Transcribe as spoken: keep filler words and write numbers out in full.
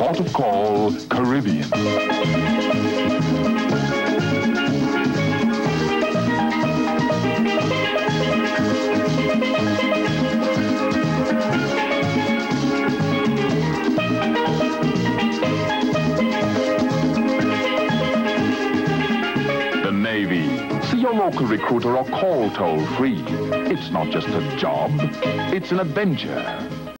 ought to call Caribbean. The Navy. See your local recruiter or call toll-free. It's not just a job, it's an adventure.